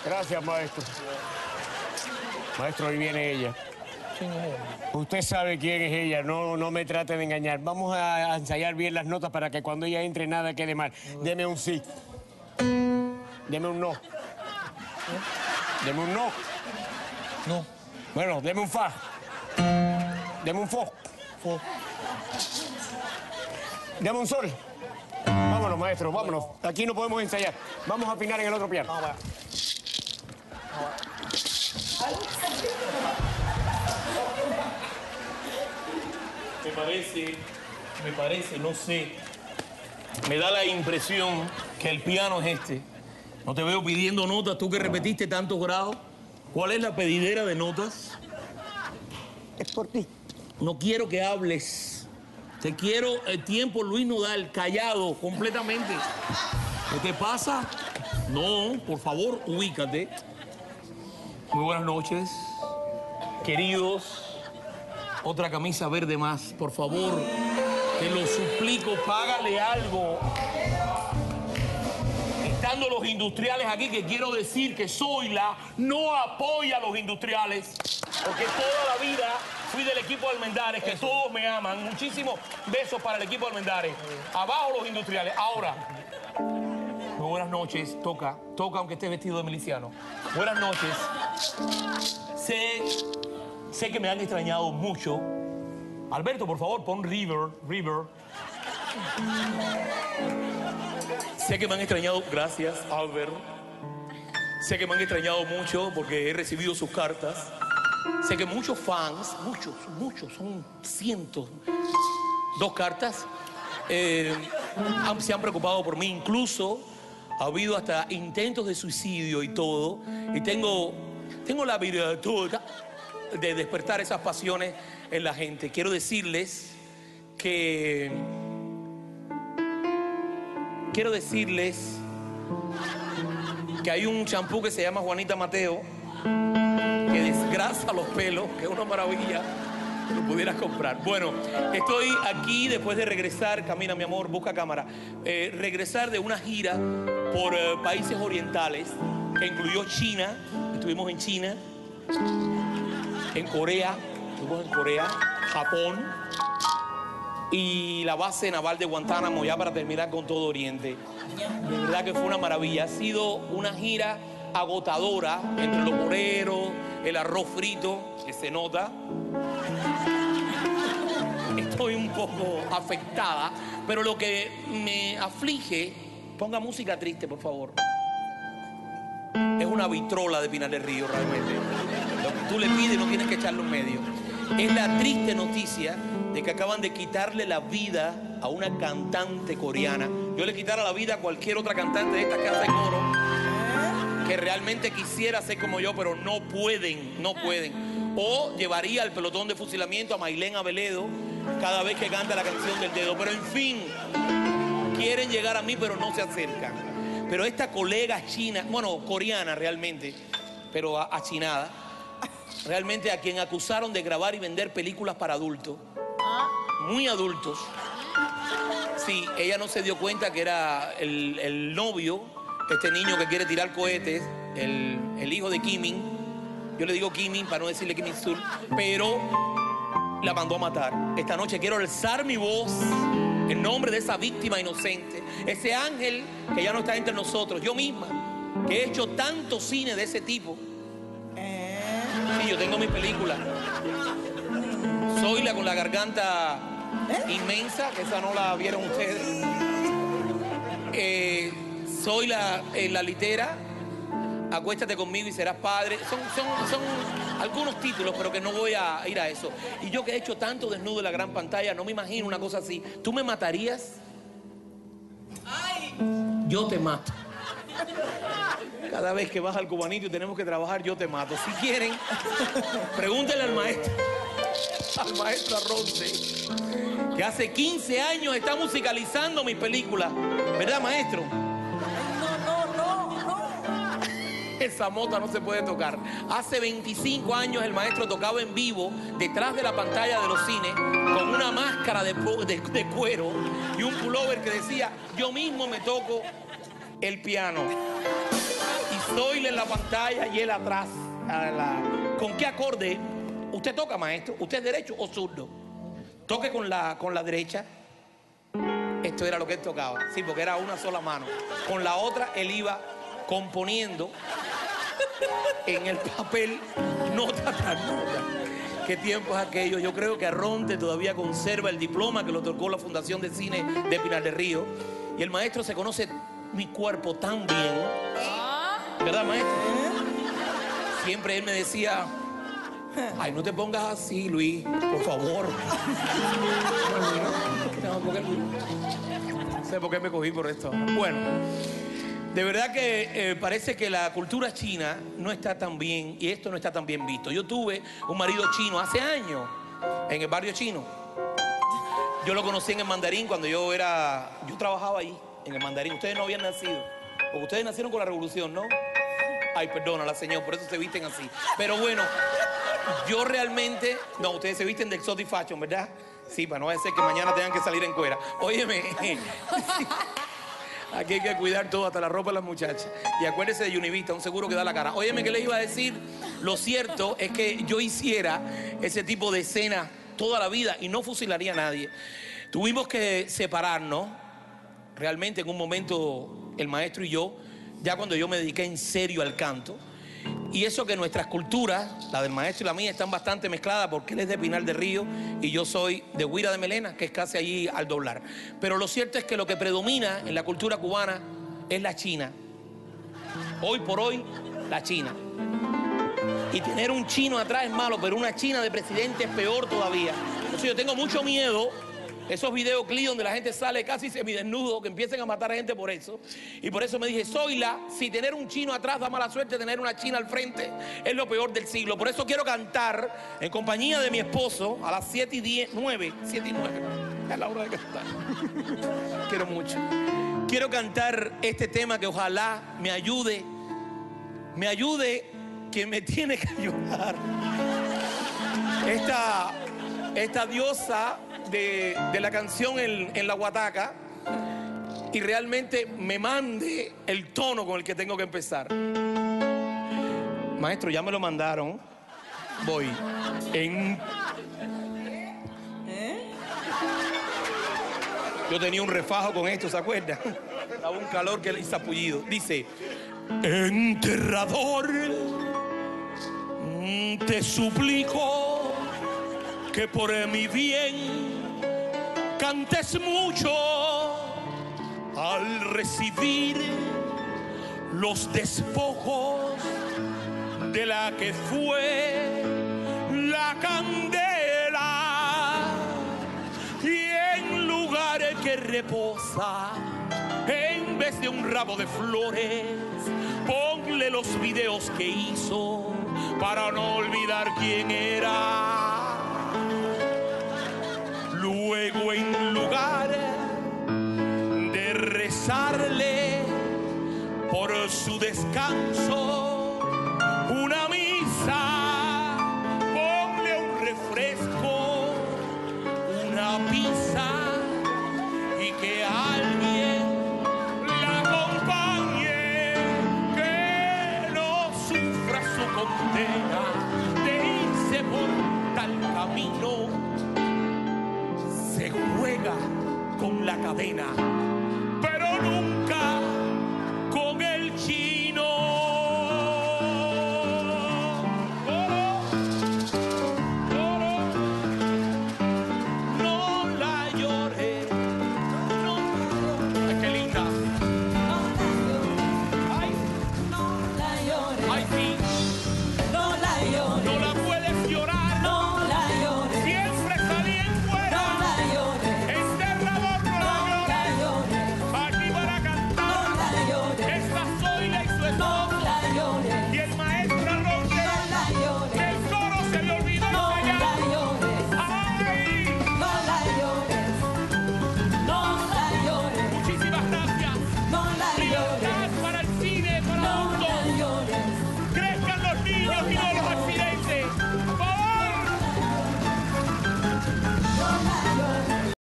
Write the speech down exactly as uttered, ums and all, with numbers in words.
Gracias, maestro. Maestro, ahí viene ella. ¿Quién es ella? Usted sabe quién es ella, no, no me trate de engañar. Vamos a ensayar bien las notas para que cuando ella entre nada quede mal. Deme un sí. Deme un no. ¿Eh? Deme un no. No. Bueno, deme un fa. Deme un fo. Fo. Deme un sol. Vámonos, maestro, vámonos. Aquí no podemos ensayar. Vamos a afinar en el otro piano. Vamos a ver. Me parece, me parece, no sé. Me da la impresión que el piano es este. No te veo pidiendo notas, tú que repetiste tantos grados. ¿Cuál es la pedidera de notas? Es por ti. No quiero que hables. Te quiero el tiempo, Luis Nodal, callado completamente. ¿Qué te pasa? No, por favor, ubícate. Muy buenas noches, queridos. Otra camisa verde más, por favor. Te lo suplico, págale algo. Estando los industriales aquí, que quiero decir que Zoila no apoya a los industriales, porque toda la vida fui del equipo Almendares, que todos me aman. Muchísimos besos para el equipo Almendares. Abajo los industriales. Ahora, muy buenas noches. Toca, toca aunque estés vestido de miliciano. Buenas noches. Sé, sé que me han extrañado mucho. Alberto, por favor, pon River, River. Sé que me han extrañado, gracias, Albert. Sé que me han extrañado mucho porque he recibido sus cartas. Sé que muchos fans, muchos, muchos, son cientos, dos cartas, eh, han, se han preocupado por mí. Incluso ha habido hasta intentos de suicidio y todo. Y tengo, tengo la virtud de despertar esas pasiones en la gente. Quiero decirles que... Quiero decirles que hay un champú que se llama Juanita Mateo, que desgrasa los pelos, que es una maravilla, que lo pudieras comprar. Bueno, estoy aquí después de regresar, camina mi amor, busca cámara, eh, regresar de una gira por eh, países orientales, que incluyó China, estuvimos en China, en Corea, estuvimos en Corea, Japón, y la base naval de Guantánamo, ya para terminar con todo Oriente. De verdad que fue una maravilla. Ha sido una gira agotadora entre los moreros, el arroz frito, que se nota. Estoy un poco afectada, pero lo que me aflige, ponga música triste, por favor. Es una vitrola de Pinar del Río, realmente. Lo que tú le pides no tienes que echarlo en medio. Es la triste noticia de que acaban de quitarle la vida a una cantante coreana. Yo le quitara la vida a cualquier otra cantante de esta que hace coro, que realmente quisiera ser como yo, pero no pueden, no pueden. O llevaría al pelotón de fusilamiento a Maylene Abeledo cada vez que canta la canción del dedo. Pero en fin, quieren llegar a mí, pero no se acercan. Pero esta colega china, bueno, coreana realmente, pero achinada, realmente a quien acusaron de grabar y vender películas para adultos, muy adultos. Sí, ella no se dio cuenta que era el, el novio, este niño que quiere tirar cohetes, el, el hijo de Kim. Yo le digo Kim para no decirle Kim Il-sung, pero la mandó a matar. Esta noche quiero alzar mi voz en nombre de esa víctima inocente, ese ángel que ya no está entre nosotros. Yo misma, que he hecho tanto cine de ese tipo. Sí, yo tengo mi película. Zoila con la garganta inmensa, que esa no la vieron ustedes. Eh, Zoila en la litera, Acuéstate conmigo y serás padre. Son, son, son algunos títulos, pero que no voy a ir a eso. Y yo que he hecho tanto desnudo en la gran pantalla, no me imagino una cosa así. ¿Tú me matarías? ¡Ay! Yo te mato. Cada vez que vas al cubanito y tenemos que trabajar, yo te mato. Si quieren, pregúntenle al maestro, al maestro Arronce, que hace quince años está musicalizando mis películas. ¿Verdad, maestro? No, no, no, no. Esa mota no se puede tocar. Hace veinticinco años el maestro tocaba en vivo detrás de la pantalla de los cines con una máscara de, de, de cuero y un pullover que decía: yo mismo me toco el piano. Y Zoila en la pantalla y él atrás. A la... ¿Con qué acorde usted toca, maestro? ¿Usted es derecho o zurdo? Toque con la, con la derecha. Esto era lo que él tocaba. Sí, porque era una sola mano. Con la otra él iba componiendo en el papel nota tras nota. ¿Qué tiempo es aquello? Yo creo que Arronte todavía conserva el diploma que lo otorgó la Fundación de Cine de Pinar del Río. Y el maestro se conoce mi cuerpo tan bien. ¿Verdad, maestro? Siempre él me decía, ay, no te pongas así, Luis, por favor. No sé por qué me cogí por esto. Bueno, de verdad que eh, parece que la cultura china no está tan bien y esto no está tan bien visto. Yo tuve un marido chino hace años en el barrio chino. Yo lo conocí en el Mandarín cuando yo era... Yo trabajaba ahí, en el Mandarín. Ustedes no habían nacido. Porque ustedes nacieron con la revolución, ¿no? Ay, perdona la señora, por eso se visten así. Pero bueno, yo realmente... No, ustedes se visten de exotic fashion, ¿verdad? Sí, para no vaya a ser que mañana tengan que salir en cuera. Óyeme, aquí hay que cuidar todo, hasta la ropa de las muchachas. Y acuérdese de Univista, un seguro que da la cara. Óyeme, ¿qué les iba a decir? Lo cierto es que yo hiciera ese tipo de escena toda la vida y no fusilaría a nadie. Tuvimos que separarnos. Realmente en un momento el maestro y yo, ya cuando yo me dediqué en serio al canto, y eso que nuestras culturas, la del maestro y la mía, están bastante mezcladas porque él es de Pinar del Río y yo soy de Huira de Melena, que es casi allí al doblar. Pero lo cierto es que lo que predomina en la cultura cubana es la China. Hoy por hoy, la China. Y tener un chino atrás es malo, pero una China de presidente es peor todavía. Entonces yo tengo mucho miedo. Esos videoclips donde la gente sale casi semidesnudo, que empiecen a matar a gente por eso. Y por eso me dije, Zoila, si tener un chino atrás da mala suerte, tener una china al frente es lo peor del siglo. Por eso quiero cantar en compañía de mi esposo a las siete y diez, nueve, siete y nueve. Es la hora de cantar. Quiero mucho. Quiero cantar este tema que ojalá me ayude, me ayude quien me tiene que ayudar. Esta, esta diosa De, de la canción en, en la guataca y realmente me mande el tono con el que tengo que empezar. Maestro, ya me lo mandaron. Voy. En... Yo tenía un refajo con esto, ¿se acuerdan? Daba un calor que le hizo zapullido. Dice, enterrador, te suplico que por mi bien cantes mucho al recibir los despojos de la que fue la candela y en lugar que reposa en vez de un ramo de flores ponle los videos que hizo para no olvidar quién era. Luego en lugar de rezarle por su descanso una misa, ponle un refresco, una pizza y que alguien la acompañe, que no sufra su condena de irse por tal camino. Se juega con la cadena.